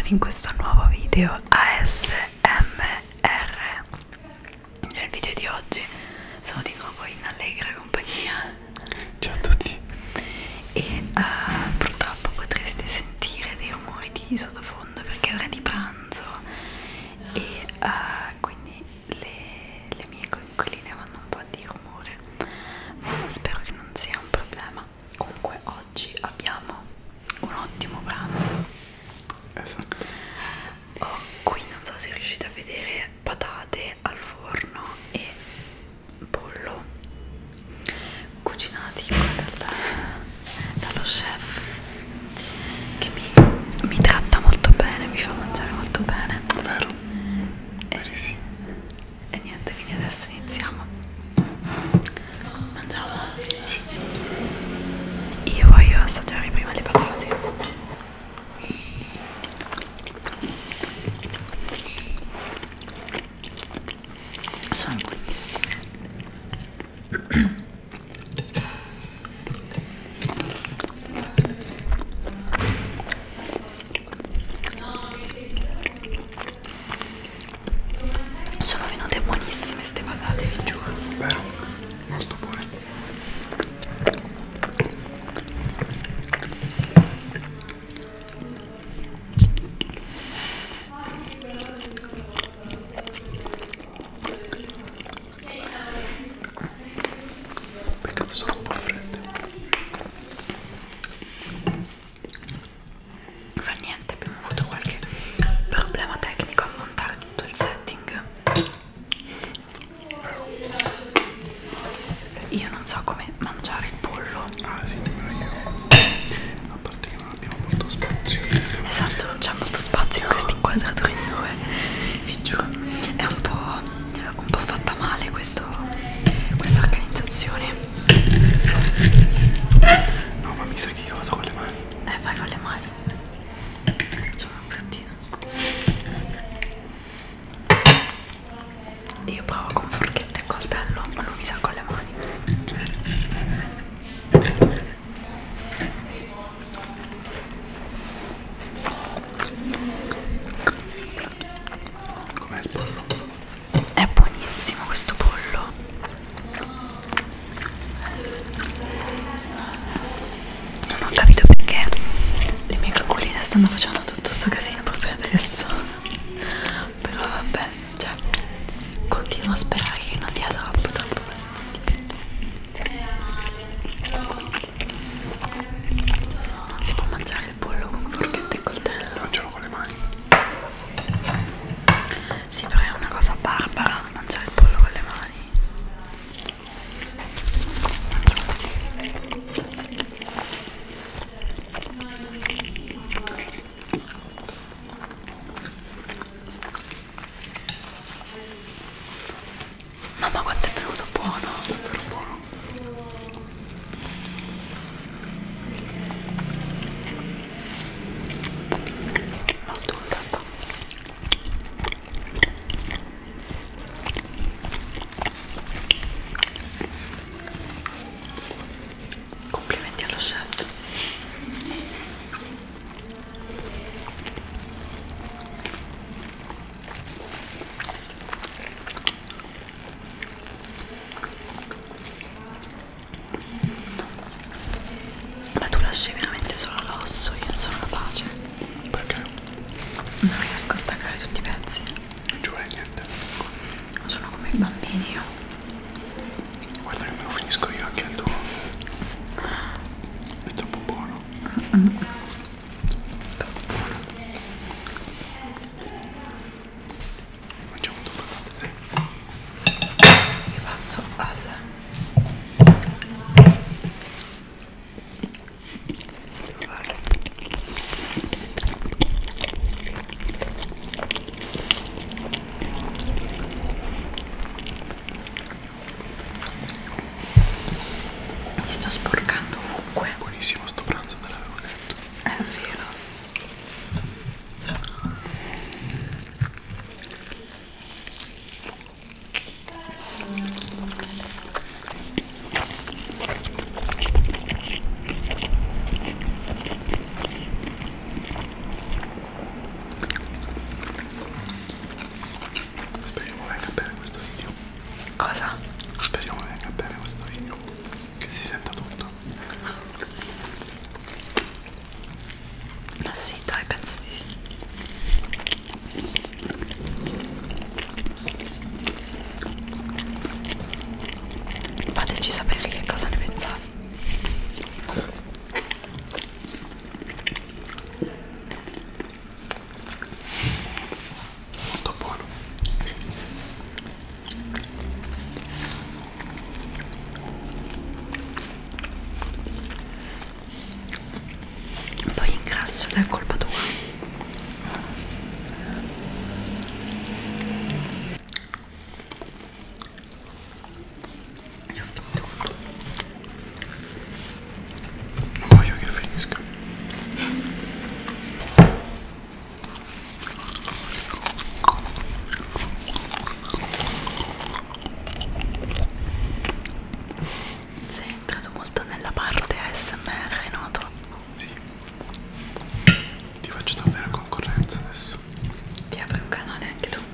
benvenuti in questo nuovo video ASMR. Nel video di oggi sono di nuovo in allegra compagnia. Ciao a tutti. E purtroppo potreste sentire dei rumori di sottofondo perché è ora di pranzo e quindi le mie coinquiline fanno un po' di rumore, ma spero che non sia un problema. Comunque oggi abbiamo un ottimo pranzo. Esatto. Qui non so se riuscite a vedere patate al forno e pollo cucinati qua dallo chef che mi tratta molto bene, mi fa mangiare molto bene. Vero? Verissimo. E niente, quindi adesso iniziamo. Mangiamo? Sì. Io voglio assaggiare prima le patate. Sono buonissime. Sono venute buonissime ste patate, vi giuro. Vero? Molto buone. Peccato sono un po' fredde. Non fa niente, abbiamo avuto qualche problema tecnico a montare tutto il setting. Io non so come mangiare il pollo. Ah sì, nemmeno io. A parte che non abbiamo molto spazio. Esatto, non c'è molto spazio in questa inquadratura in due, vi giuro. È un po' fatta male questa organizzazione. No, ma mi sa che io vado con le mani. Vai con le mani. Facciamo un bruttino. Io provo con forchetta e coltello, ma lui mi sa con le mani. Com'è il pollo? È buonissimo questo pollo. Non ho capito perché le mie coinquiline stanno facendo tutto sto casino proprio adesso. Però vabbè, cioè, continuo a sperare che non dia troppo fastidio. Non si può mangiare il pollo con forchetta e coltello. Mangialo con le mani. Sì, però è una cosa barbara mangiare il pollo con le mani. Mangio così. Mamma, quanto è venuto buono. Davvero buono. Molto contenta. Complimenti allo chef. Ma tu lasci veramente solo l'osso, io non sono capace. Perché? Non riesco a staccare tutti i pezzi. Non ci vuole niente. Sono come i bambini io. Guarda che me lo finisco io anche il tuo. È troppo buono. Mangiamo due patate, dai. Io passo al Ma sì, dai, penso di sì. Fateci sapere che cosa ne pensate. Molto buono. Poi ingrasso ed è colpa tua. Io ho finito. Non voglio che finisca. Sei entrato molto nella parte ASMR, noto? Sì. Ti faccio davvero concorrenza adesso. Ti apri un canale anche tu.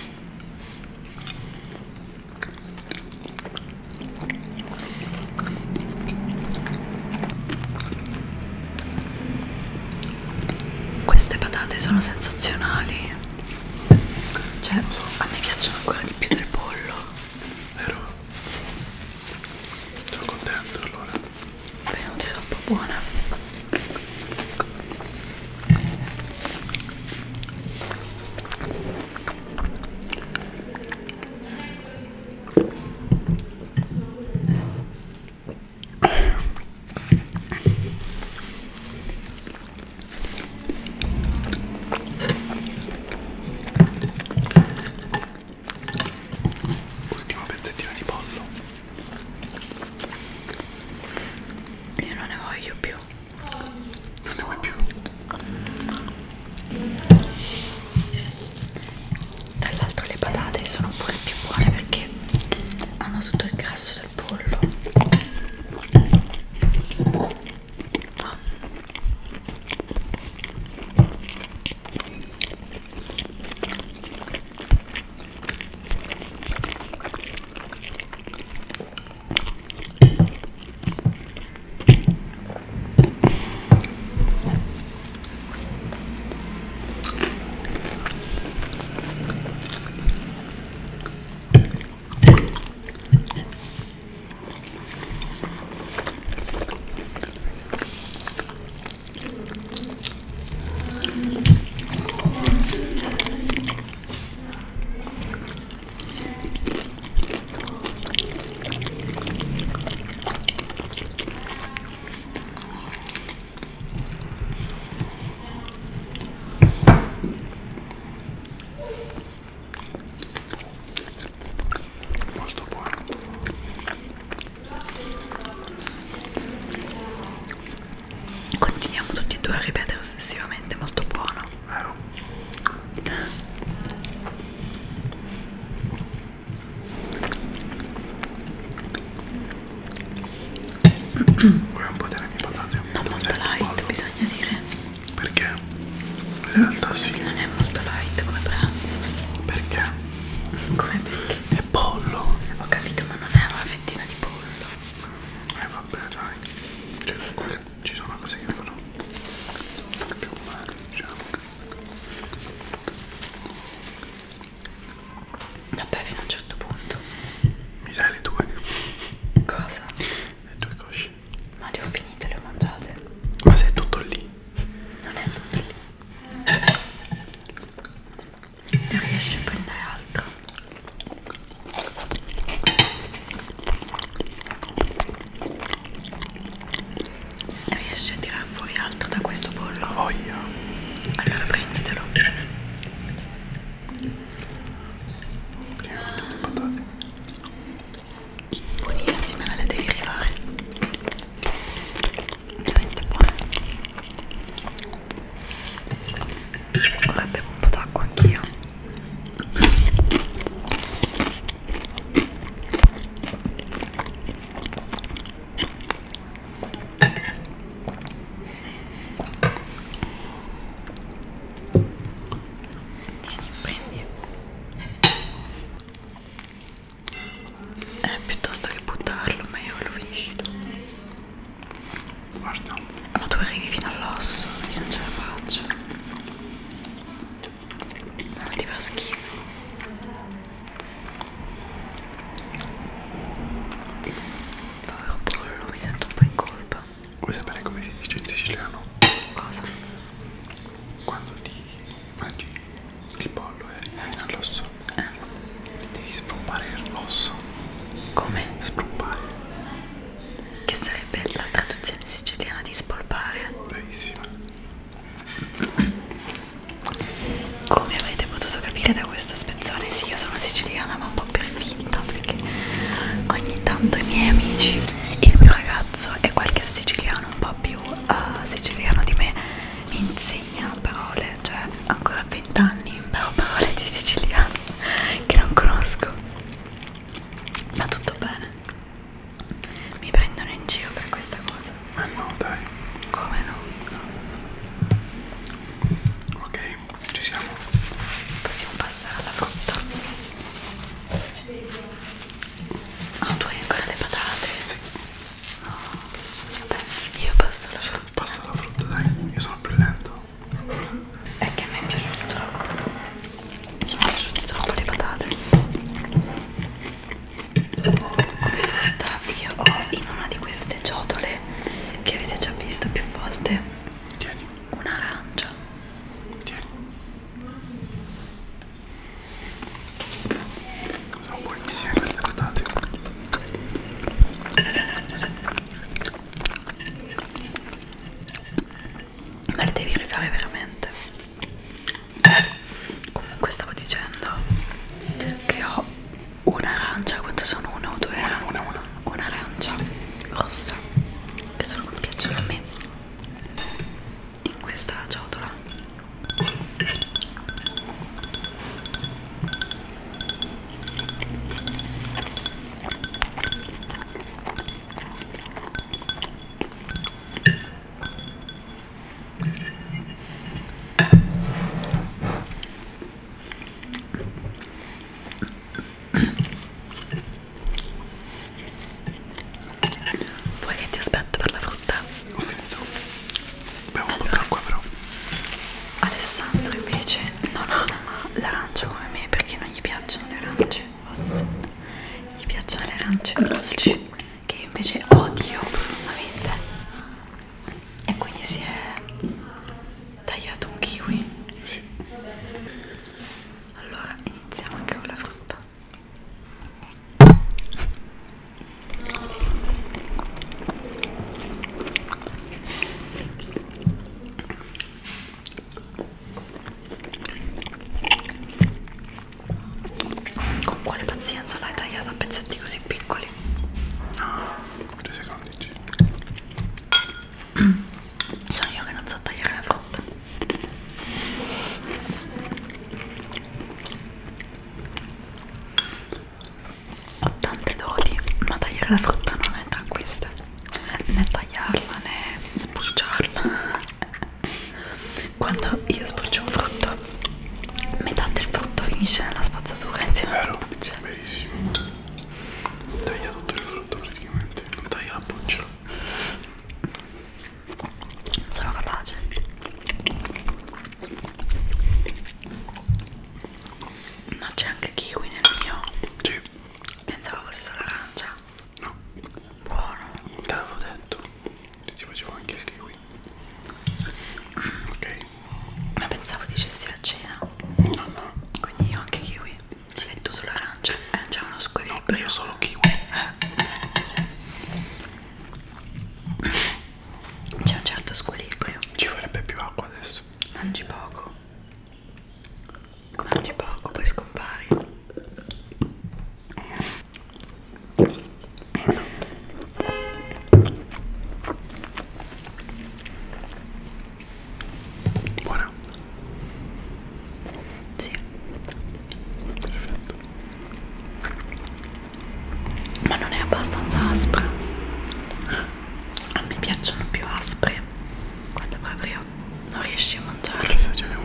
Queste patate sono sensazionali. Cioè, a me piacciono ancora di più del pollo. Vero? Sì, Sono contento allora. venuti troppo buone. Ultimo pezzettino di pollo. Io non ne voglio più. Non ne vuoi più? Tra l'altro le patate sono pure più buone perché hanno tutto il grasso del pollo. Ah. Molto buono. Continuiamo tutti e due a ripetere ossessivamente, molto buono. Vero? Vuoi un po' delle mie patate? Non molto light, bisogna dire. Perché? In realtà sì. Non è molto light come pranzo. Perché? Come perché? È pollo. Ho capito, ma non è una fettina di pollo. Vabbè dai. Cioè, ci sono cose che fanno più male, diciamo. Vabbè, fino a un certo punto. Mi dai le tue? Cosa? Le tue cosce. Ma le ho finite, le ho mangiate. Ma sei tutto lì. Non è tutto lì. Non riesci a prendere altro. Riesci a tirar fuori altro da questo pollo? Voglia. Allora prenditelo. Prima le patate. Buonissime, me le devi rifare. Veramente buone. Ora bevo un po' d'acqua anch'io. Tieni, prendi. Piuttosto che buttarlo, meglio che lo finisci tu. Guarda. Ma tu arrivi fino all'osso, io non ce la faccio. come si dice in siciliano? Cosa? Quando ti mangi il pollo e rimani all'osso, devi spruppare l'osso. Come? Spruppare. Che sarebbe la traduzione siciliana di spolpare? Bravissima. Come avrete potuto capire da questo spezzone, sì, io sono siciliana ma un po' per finta, perché ogni tanto i miei amici, il mio ragazzo e qualche siciliano un po' più siciliano di me mi insegna parole, cioè ancora a 20 anni imparo parole di siciliano che non conosco, ma tutto bene, mi prendono in giro per questa cosa. Ma no, dai. Come no? Ok, ci siamo. Possiamo passare alla frutta. Ah, tu hai ancora le patate? Sì. No, vabbè, io passo alla frutta. Passa la frutta, dai. Io sono più lento. È che a me è piaciuto troppo. Sono piaciute troppo le patate. Come frutta io ho in una di queste ciotole che avete già visto più volte Tieni, un'arancia. tieni. Sono buonissime queste patate. Me le devi rifare veramente. Comunque stavo dicendo che ho un'arancia, quanto sono? Una o due? Una. Un'arancia rossa che sono come piacciono a me in questa ciotola. Vuoi che ti aspetto per la frutta? Ho finito. Bevo un po' d'acqua però. Alessandro invece non ama l'arancia come me perché non gli piacciono le arance rosse, gli piacciono le arance dolci che invece odio profondamente, e quindi si è tagliato un kiwi. Sì. Allora iniziamo anche con la frutta. Con quale pazienza l'hai tagliata a pezzetti così piccoli? No, 2 secondi. Sono io che non so tagliare la frutta. Ho tante doti, ma tagliare la frutta non è tra queste, né tagliarla né sbucciarla. Quando io sbuccio un frutto, metà del frutto finisce nella spazzatura insieme alla buccia. Verissimo. Taglia tutto il frutto praticamente. Non taglia la buccia. Non sono capace. Ma c'è anche kiwi nel mio. Sì. Pensavo fosse solo arancia. No. Buono. Te l'avevo detto. Che ti facevo anche il kiwi. Ok. Ma pensavo dicessi a cena. No. Quindi io anche kiwi. Sì. E tu solo arancia. C'è uno squilibrio. No, io solo kiwi. C'è un certo squilibrio. Ci vorrebbe più acqua adesso. Mangi poco. Mangi poco, poi scompari. Buona. Sì. Perfetto. Ma non è abbastanza aspra. A me piacciono più aspre, quando proprio non riesci a mangiare. Quella assaggiare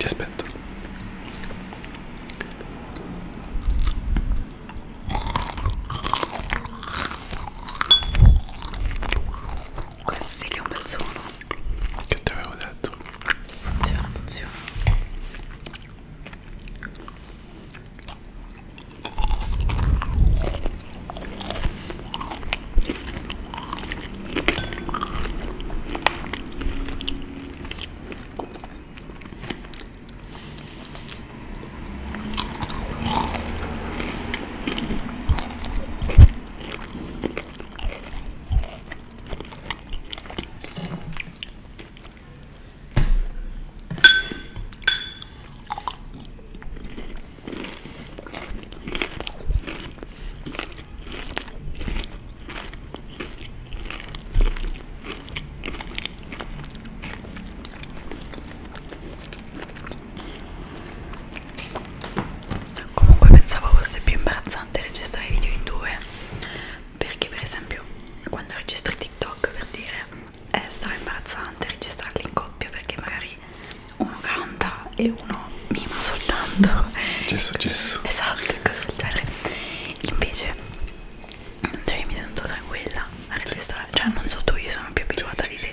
Ti aspetto. Questo sì che è un bel suono. Che ti avevo detto? Funziona, funziona. Comunque pensavo fosse più imbarazzante registrare video in due, perché per esempio quando registri TikTok, per dire, è imbarazzante registrarli in coppia, perché magari uno canta e uno mima soltanto. Gesso. Esatto, cose del genere. Invece, cioè io mi sento tranquilla a registrare, cioè non so tu, io sono più abituata di te.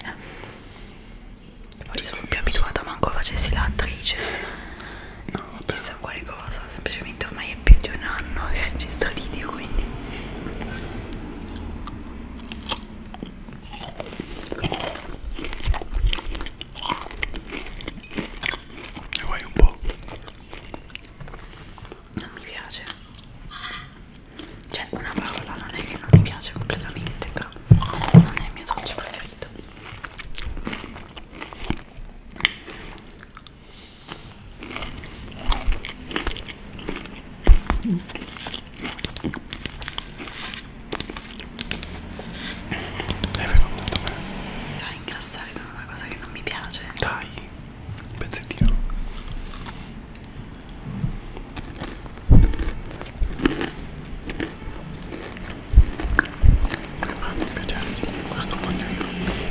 E poi sono più abituata manco a facessi l'attrice. No, vabbè. Chissà quale cosa, semplicemente ormai è più di un anno che registro video, quindi ne vuoi un po'? non mi piace. Cioè una parola non è che non mi piace completamente, però non è il mio dolce preferito. Hai secondo me? Dai, ingrassare con una cosa che non mi piace. Dai, un pezzettino. Che fa non piacerti? Questo voglio io.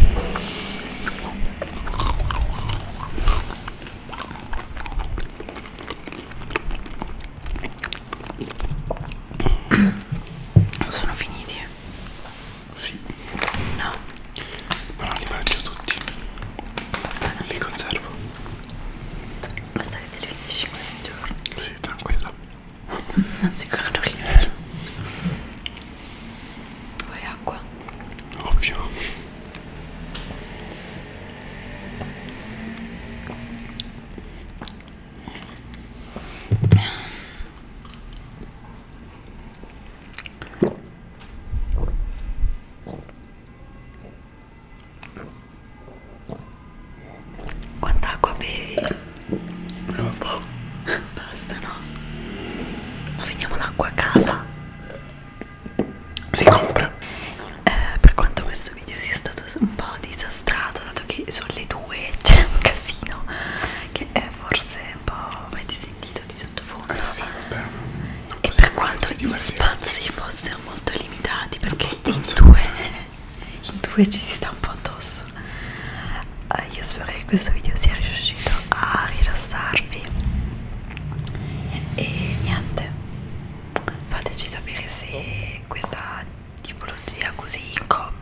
Sono finiti? Sì, No. ma non li mangio tutti. Li conservo. Basta che te li finisci in questi giorni. Sì, tranquilla. Non si corrono rischi. Vuoi acqua? Ovvio. Quanta acqua bevi? Un po'. Basta, no? Ma finiamo l'acqua a casa. Si compra. Per quanto questo video sia stato un po' disastrato, dato che sono le 2, c'è un casino che è forse un po', avete sentito di sottofondo. Sì, vabbè. Non E possiamo per quanto fare gli diversi spazi fossero molto limitati, perché abbastanza in due ci si sta un po' addosso. Io spero che questo video sia riuscito a rilassarvi. E niente, fateci sapere se questa tipologia così in coppia